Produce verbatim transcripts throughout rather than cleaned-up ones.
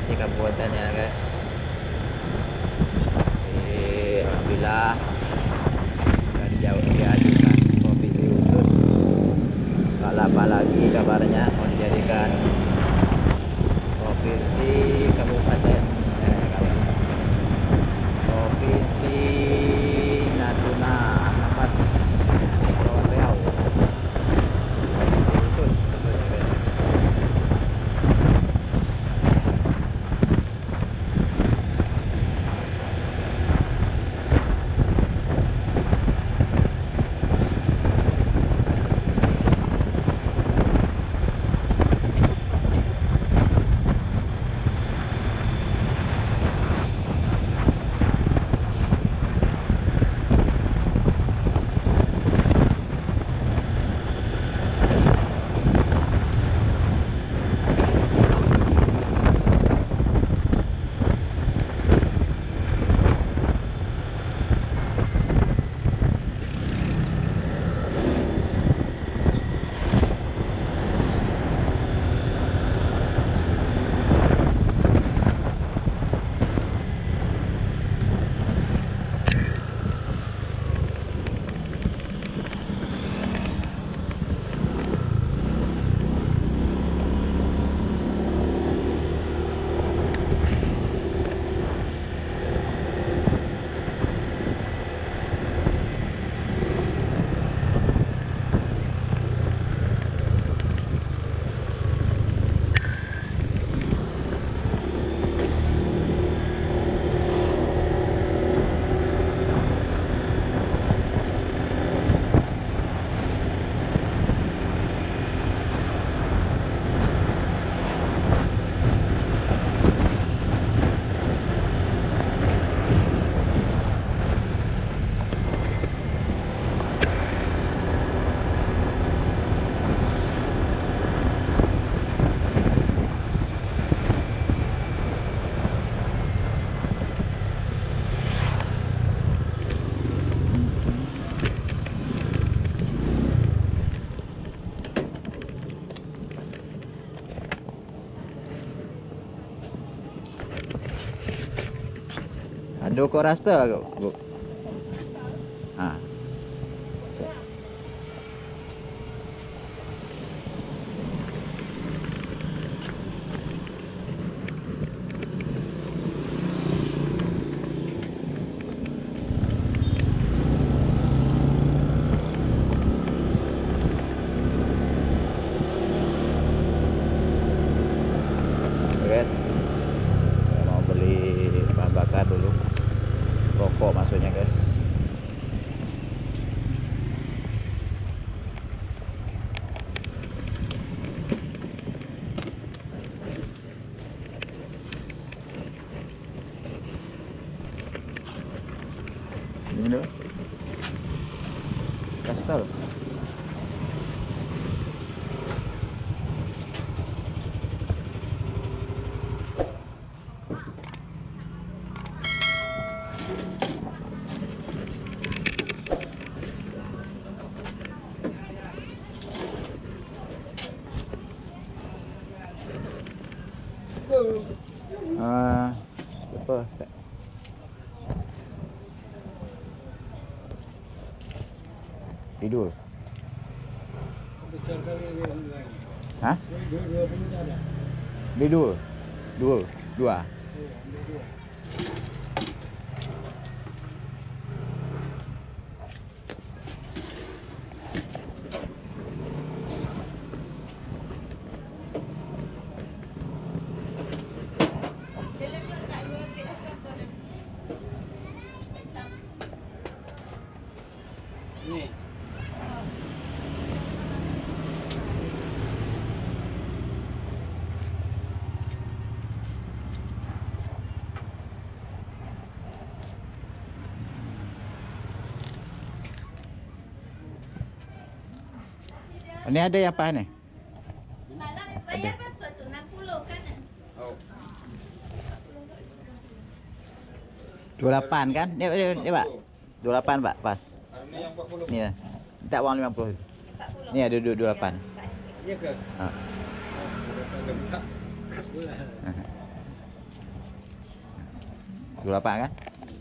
Bekasi kabupatennya guys. Jadi alhamdulillah dan jauh diajukan provinsi khusus. Tak lama lagi kabarnya mau dijadikan provinsi kabupaten eh, provinsi Natuna Ampas Kepulauan Riau. Provinsi khusus maksudnya guys. Aduh kok rasta bu. Ah. Guys, saya mau beli bahan bakar dulu. Rokok maksudnya guys. Ini loh kastel. Ah, apa? Tidur. Hah? Tidur. Dua. Dua. Nih. Ini ada yang apa nih? Semalam bayar berapa tu? enam puluh kan? Oh. dua puluh delapan kan? Ni, ni, ni Pak. dua puluh delapan Pak, pas. Ini yang empat puluh. Ni ya. Minta uang lima puluh. empat puluh. Ni ada dua puluh delapan. Iya ke? Ha. Oh, dua puluh delapan kan?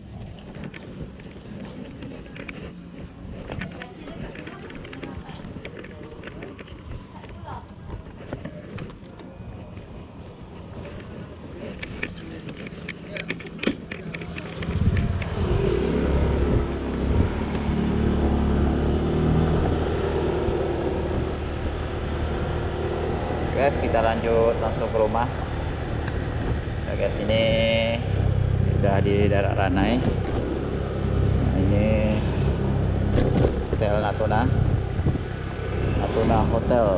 Guys, kita lanjut langsung ke rumah. Nah, guys, ini sudah di daerah Ranai. Nah, ini Hotel Natuna, Natuna Hotel.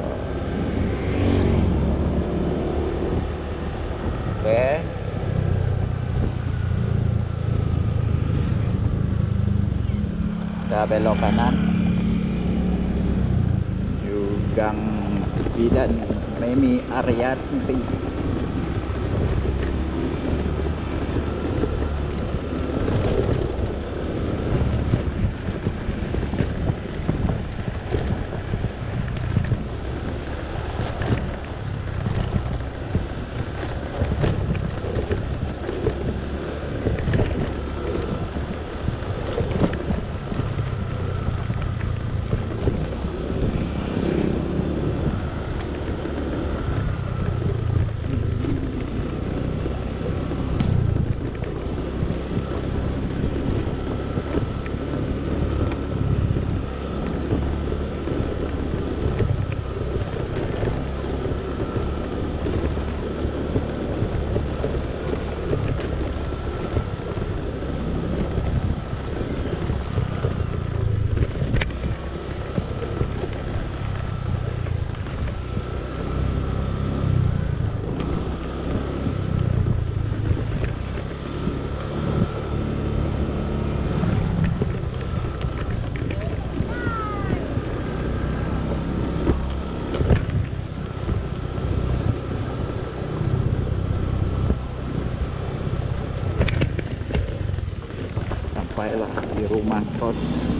Oke. Kita belok kanan. Gang Bidan Memi Ariyanti. Sampailah di rumah kos